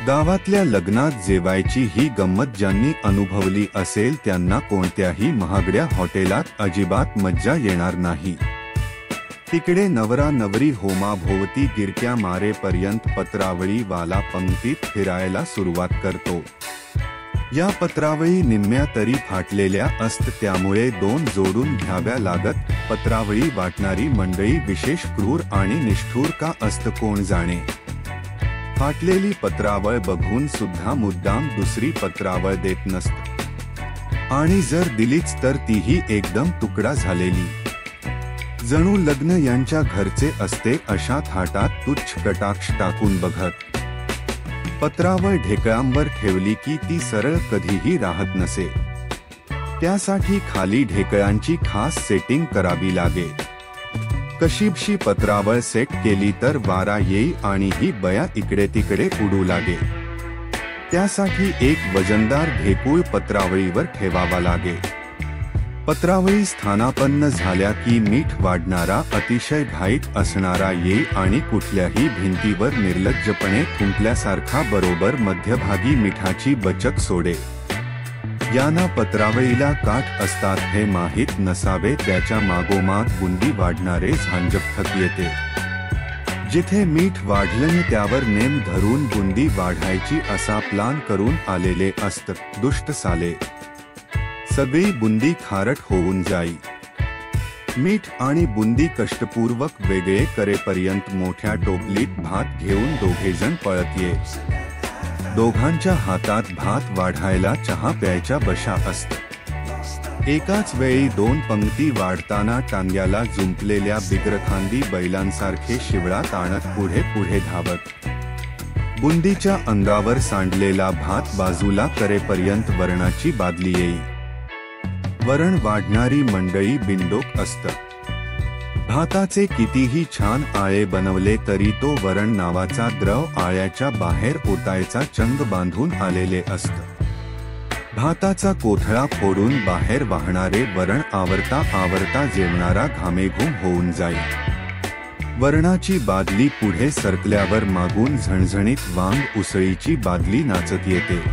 गावातल्या लग्नात जेवायची ही गंमत ज्यांनी अनुभवली असेल त्यांना कोणत्याही महागड्या हॉटेलात अजिबात मज्जा येणार नाही। तिकडे नवरा नवरी होमाभोवती गिरक्या मारेपर्यंत पत्रावळी वाला पंक्तीत फिरायला सुरुवात करतो। या पत्रावळी निम्म्या तरी फाटलेल्या असत, त्यामुळे दोन जोडून घ्याव्या लागत। पत्रावळी वाटणारी मंडळी विशेष क्रूर आणि निष्ठुर का असत कोण जाणे। फाटलेली पत्रावळ बघून सुद्धा मुद्दाम दुसरी पत्रावळ देत नसत, आणि जर दिलीच तर तीही एकदम तुकडा झालेली, जणू लग्न यांच्या घरचे असते अशा थाटात तुच्छ कटाक्ष टाकून बघत। पत्रावळ ढेकळांवर ठेवली की ती सरळ कधीही राहत नसे, त्यासाठी खाली ढेकळांची खास सेटिंग करावी लागे। कशीबशी पत्रावळ सेट केली तर वारा येई आणि ही बया इकडे तिकडे उडू लागे, त्यासाठी एक वजनदार ढेकूळ पत्रावळीवर ठेवावा लागे। पत्रावळी स्थानापन्न झाल्या की मीठ वाढणारा अतिशय घाईत असणारा येई आणि कुठल्याही भिंतीवर निर्लज्जपणे थुंकल्यासारखा बरोबर मध्यभागी मिठाची बचक सोडे। यांना पत्रावळीला काठ असतात हे माहीत नसावे, त्याच्या मागोमाग बुंदी वाढणारे झांजपथक येते। जिथे मीठ वाढलं त्यावर नेम धरून बुंदी वाढायची असा प्लान करून आलेले असत। दुष्ट साले, सगळी बुंदी खारट होऊन जाई। मीठ आणि बुंदी कष्टपूर्वक वेगळे करेपर्यंत मोठ्या टोपलीत भात घेऊन दोघेजण पळत ये। दोघांच्या हातात भात वाढायला चहा प्यायच्या बशा असत। एकाच वेळी दोन पंक्ती वाढताना टांग्याला जुंपलेल्या बिगरखांदी बैलांसारखे शिवळात आणत पुढे पुढे धावत। बुंदीच्या अंगावर सांडलेला भात बाजूला करेपर्यंत वरणाची बादली येई। वरण वाढणारी मंडळी बिनडोक असत। भाताचे कितीही छान आळे बनवले तरी तो वरण नावाचा द्रव आळ्याच्या बाहेर ओतायचा चंग बांधून आलेले असत। भाताचा कोथळा फोडून बाहेर वाहणारे वरण आवरता आवरता जेवणारा घामेघूम होऊन जाई। वरणाची बादली पुढे सरकल्यावर मागून झणझणीत वांग उसळीची बादली नाचत येते।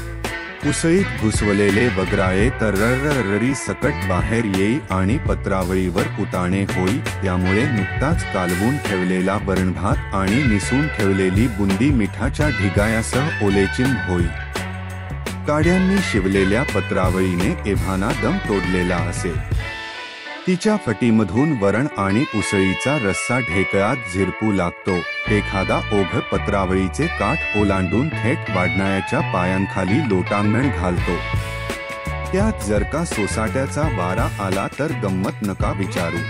उसळीत घुसवलेले वगराळे तर ररररी सकट बाहेर येई आणि पत्रावळीवर उताणे होई, त्यामुळे नुकताच कालवून ठेवलेला वरणभात आणि निसून ठेवलेली बुंदी मिठाच्या ढिगायासह ओलेचिंब होई। काड्यांनी शिवलेल्या पत्रावळीने एव्हाना दम तोडलेला असे। तिच्या फटीमधून वरण आणि उसळीचा रस्सा ढेकळात झिरपू लागतो। एखादा ओघ पत्रावळीचे काठ ओलांडून थेट वाढणाऱ्याच्या पायांखाली लोटांगण घालतो। त्यात जर का सोसाट्याचा वारा आला तर गंमत नका विचारू।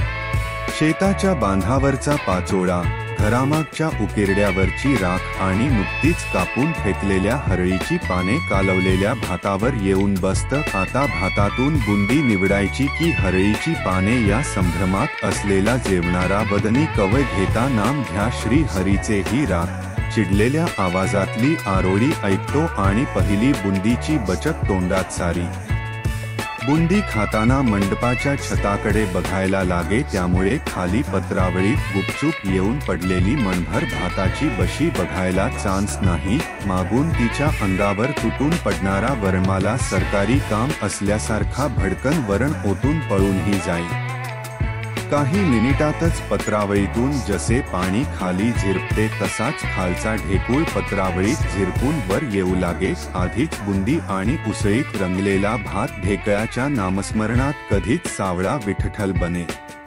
शेताच्या बांधावरचा पाचोळा, घरामागच्या उकिरड्यावरची राख आणि नुकतीच कापून फेकलेल्या हरळीची पाने कालवलेल्या भातावर येऊन बसत। आता भातातून बुंदी निवडायची की हरळीची पाने या संभ्रमात असलेला जेवणारा बदनी कवय घेता नाम घ्या श्री हरीचे ही राख चिडलेल्या आवाजातली आरोळी ऐकतो आणि पहिली बुंदीची बचक तोंडात सारी। बुंदी खाताना मंडपाच्या छताकडे बघायला लागे, त्यामुळे खाली पत्रावळीत गुपचूप येऊन पडलेली मनभर भाताची बशी बघायला चान्स नाही। मागून तिच्या अंगावर तुटून पडणारा वरणमाला सरकारी काम असल्यासारखा भडकन वरण ओतून पळूनही जाई। काही मिनिटातच पत्रावळीतून जसे पाणी खाली झिरपते तसाच खालचा ढेकूळ पत्रावळीत झिरपून वर येऊ लागे। आधीच बुंदी आणि उसळीत रंगलेला भात ढेकळाच्या नामस्मरणात कधीच सावळा विठ्ठल बने।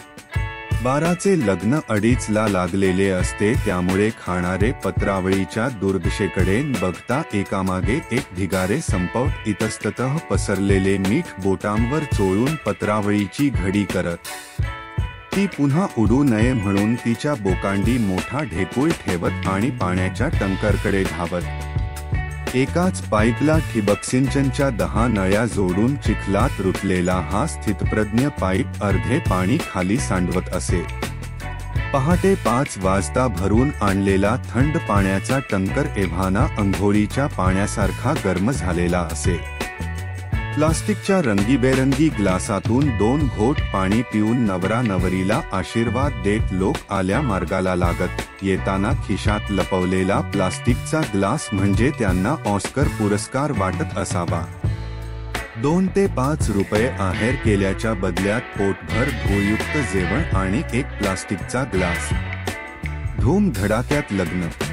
बाराचे लग्न अडीचला लागलेले असते, त्यामुळे खाणारे पत्रावळीच्या दुर्दशेकडे बघता एकामागे एक ढिगारे संपवत इतस्ततः पसरलेले मीठ बोटांवर चोळून पत्रावळीची घडी करत। ती पुन्हा उडू नये म्हणून तिच्या बोकांडी मोठा ढेकूळ ठेवत आणि पाण्याच्या टंकरकडे धावत। एकाच पाईपला ठिबक सिंचनच्या 10 नळ्या जोडून चिखलात रुतलेला हा स्थितप्रज्ञ पाईप अर्धे पाणी खाली सांडवत असे। पहाटे 5 वाजता भरून आणलेला थंड पाण्याचा टंकर एव्हाना अंघोळीच्या पाण्यासारखा गरम झालेला असे। प्लास्टिकच्या रंगीबेरंगी ग्लासातून 2 घोट पाणी पिऊन नवरा नवरीला आशीर्वाद देत लोक आल्या मार्गाला लागत. येताना खिशात लपवलेला प्लास्टिकचा ग्लास म्हणजे त्यांना ऑस्कर पुरस्कार वाटत असावा. 2 ते 5 रुपये आहेर केल्याच्या बदल्यात पोटभर धूळयुक्त जेवण आणि एक प्लास्टिकचा ग्लास. धूम धडाक्यात लग्न.